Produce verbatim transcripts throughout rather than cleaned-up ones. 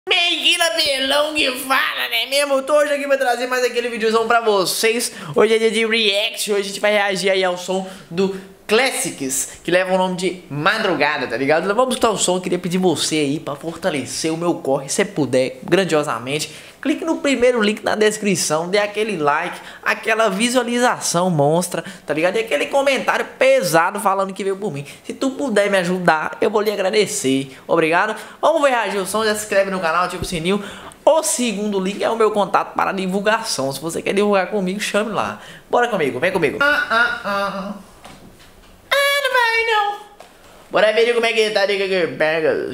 Meguila Belão que fala, né mesmo? Tô hoje aqui pra trazer mais aquele videozão pra vocês. Hoje é dia de react, hoje a gente vai reagir aí ao som do Classics, que leva o nome de Madrugada, tá ligado? Então vamos escutar o som, eu queria pedir você aí pra fortalecer o meu corre, se puder, grandiosamente. Clique no primeiro link na descrição, dê aquele like, aquela visualização monstra, tá ligado? E aquele comentário pesado falando que veio por mim. Se tu puder me ajudar, eu vou lhe agradecer. Obrigado. Vamos ver reagir o som, já se inscreve no canal, ativa o sininho. O segundo link é o meu contato para divulgação. Se você quer divulgar comigo, chame lá. Bora comigo, vem comigo. Ah, ah, ah. Ah, não vai não. Bora ver como é que tá, diga que pega.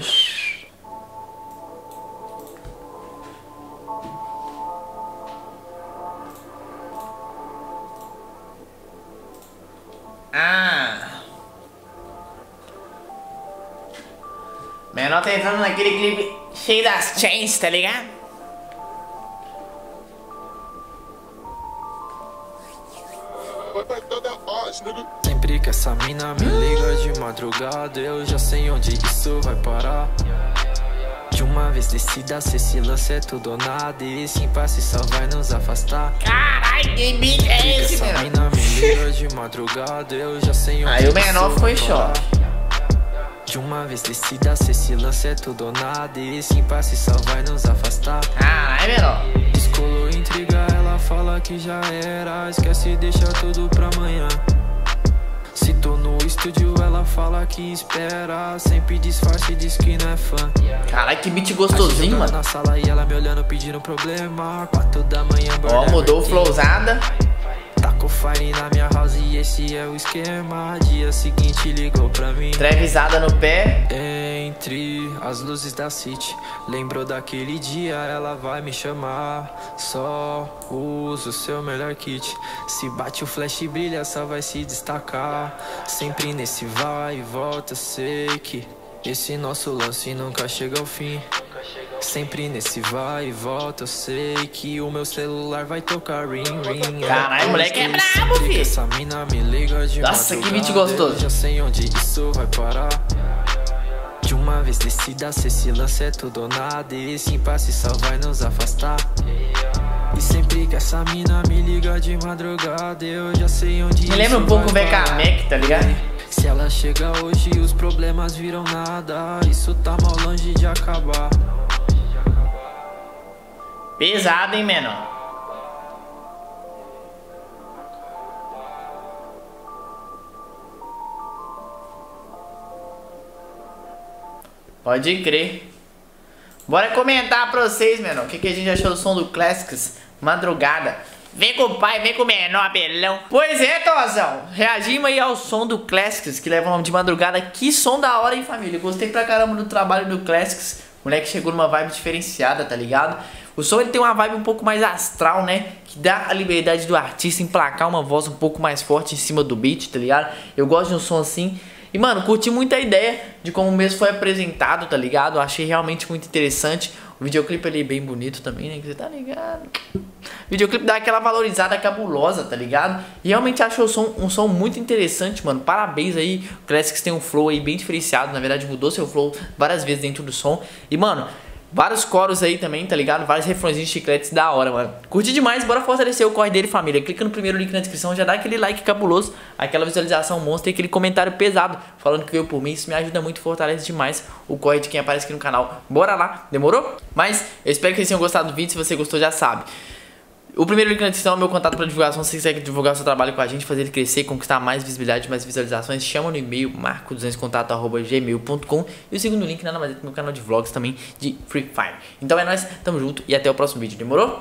Ah, menor tá entrando naquele clipe cheio das chains, tá ligado? Sempre que essa mina me liga de madrugada, eu já sei onde isso vai parar. De uma vez decida se esse lance é tudo ou nada, e esse impasse só vai nos afastar. Caralho, que beat é esse, essa menor? mina me liga de madrugada, eu já sei onde Aí o menor ficou em choque. De uma vez decida se esse lance é tudo ou nada, e esse impasse só vai nos afastar. Caralho, menor. Descolou intriga, ela fala que já era, esquece e deixa tudo pra amanhã. Se tô no estúdio, ela fala que espera, sempre disfarce e diz que não é fã. Caralho, que beat gostosinho, mano. Na sala e ela me olhando pedindo problema. Quatro da manhã, ó, mudou o flowzada. Tacou fire na minha house e esse é o esquema. Dia seguinte ligou pra mim, Trevisada no pé. entre as luzes da city, lembrou daquele dia, ela vai me chamar. Só usa o seu melhor kit, se bate o flash e brilha, só vai se destacar. Sempre nesse vai e volta, sei que esse nosso lance nunca chega ao fim. Sempre nesse vai e volta, eu sei que o meu celular vai tocar ring, ring. Caralho, o moleque é brabo, filho. Essa mina me liga de nossa, que beat madrugada, gostoso. eu já sei onde isso vai parar. De uma vez decida se esse lance é tudo ou nada, e esse impasse só vai nos afastar. E sempre que essa mina me liga de madrugada, eu já sei onde Me lembra um pouco o V K Mac, tá ligado? Se ela chega hoje, os problemas viram nada, isso tá mal longe de acabar. Pesado, hein, menor? Pode crer. Bora comentar pra vocês, menor, o que, que a gente achou do som do Classics Madrugada. Vem com o pai, vem com o menor Belão. Pois é, Tozão, reagimos aí ao som do Classics, que leva o nome de Madrugada. Que som da hora, hein, família? Gostei pra caramba do trabalho do Classics. O moleque chegou numa vibe diferenciada, tá ligado? O som ele tem uma vibe um pouco mais astral, né? Que dá a liberdade do artista emplacar uma voz um pouco mais forte em cima do beat, tá ligado? Eu gosto de um som assim. E, mano, curti muito a ideia de como o mesmo foi apresentado, tá ligado? Eu achei realmente muito interessante. O videoclipe ali é bem bonito também, né? Que você tá ligado? O videoclipe dá aquela valorizada cabulosa, tá ligado? E realmente acho o som, um som muito interessante, mano. Parabéns aí. O Classics tem um flow aí bem diferenciado. Na verdade, mudou seu flow várias vezes dentro do som. E, mano, vários coros aí também, tá ligado? Vários refrõezinhos de chicletes da hora, mano. Curti demais, bora fortalecer o corre dele, família. Clica no primeiro link na descrição, já dá aquele like cabuloso, aquela visualização monstro e aquele comentário pesado falando que veio por mim. Isso me ajuda muito, fortalece demais o corre de quem aparece aqui no canal. Bora lá, demorou? Mas eu espero que vocês tenham gostado do vídeo. Se você gostou, já sabe. O primeiro link na descrição é o meu contato para divulgação. Se você quiser divulgar o seu trabalho com a gente, fazer ele crescer, conquistar mais visibilidade, mais visualizações, chama no e-mail marco duzentos contato arroba gmail ponto com. E o segundo link nada mais é do meu canal de vlogs também de Free Fire. Então é nóis, tamo junto e até o próximo vídeo, demorou?